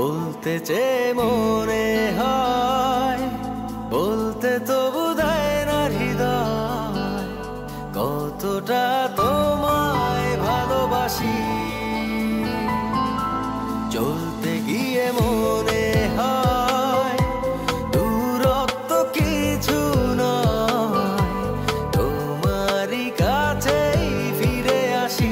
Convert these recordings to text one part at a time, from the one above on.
বলতে চেয়ে মনে হয়, বলতে তবু দেয় না হৃদয়, কতটা তোমায় ভালোবাসি। চলতে গিয়ে মনে হয় দূরত্ব কিছু নয়, তোমারই কাছেই ফিরে আসি।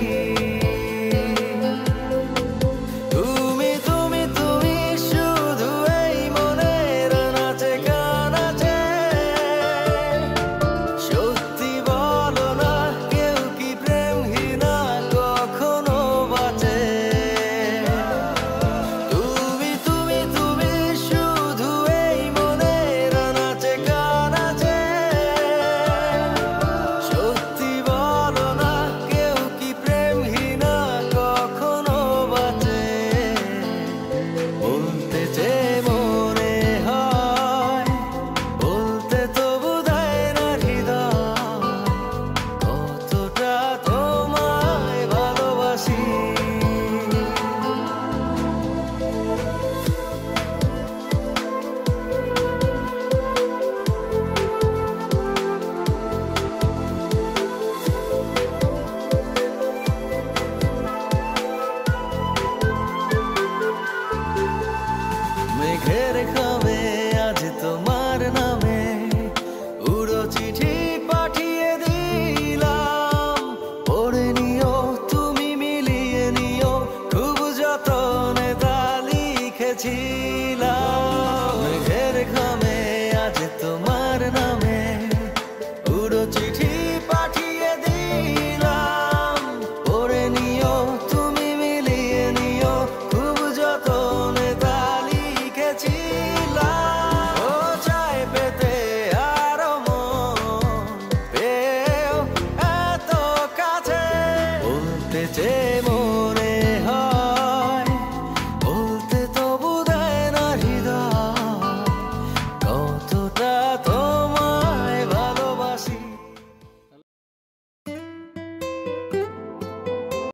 মেঘের খামে আজ তোমার নামে উড়ো চিঠি পাঠিয়ে দিলাম, পড়ে নিও তুমি মিলিয়ে নিও, খুব যতনে তা লিখেছিলাম।